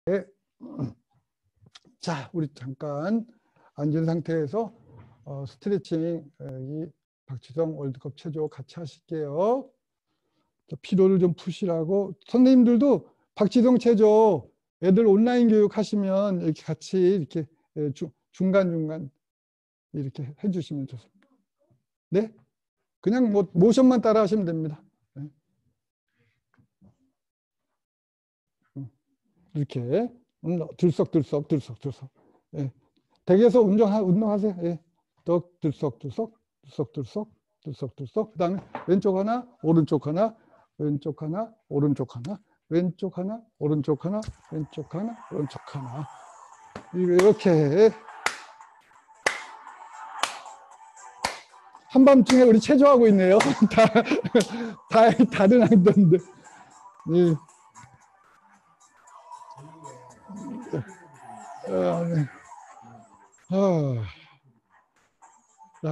자, 우리 잠깐 앉은 상태에서 스트레칭, 이 박지성 월드컵 체조 같이 하실게요. 피로를 좀 푸시라고. 선생님들도 박지성 체조 애들 온라인 교육 하시면 이렇게 같이 이렇게 중간중간 이렇게 해주시면 좋습니다. 네? 그냥 뭐 모션만 따라 하시면 됩니다. 네. 이렇게 들썩들썩. 예. 댁에서 운동하세요. 예. 들썩들썩. 그다음에 왼쪽 하나, 오른쪽 하나, 왼쪽 하나, 오른쪽 하나, 왼쪽 하나, 오른쪽 하나, 왼쪽 하나, 오른쪽 하나. 이렇게 한밤중에 우리 체조하고 있네요. 다른 안던데. 예. 네. 자.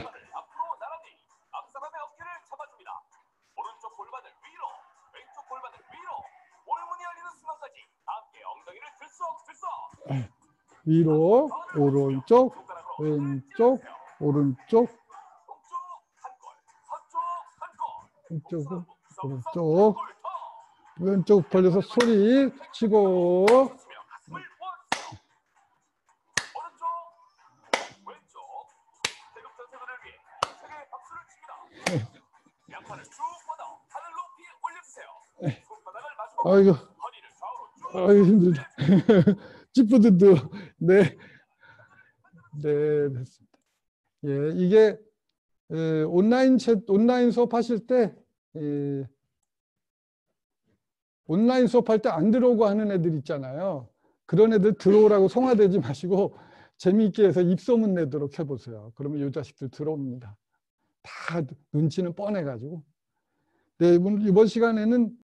앞사람의 어깨를 잡아줍니다. 오른쪽 골반을 위로, 왼쪽 골반을 위로, 올문이 열리는 순간까지 함께 엉덩이를 들썩들썩. 위로, 오른쪽, 왼쪽, 오른쪽, 왼쪽, 오른쪽, 왼쪽 벌려서 소리 치고. 아이고, 힘들다. 찌뿌드드. 네, 됐습니다. 예, 이게 온라인 수업 하실 때, 온라인 수업할 때 안 들어오고 하는 애들 있잖아요. 그런 애들 들어오라고 성화되지 마시고 재미있게 해서 입소문 내도록 해보세요. 그러면 이 자식들 들어옵니다. 다 눈치는 뻔해가지고. 네, 이번 시간에는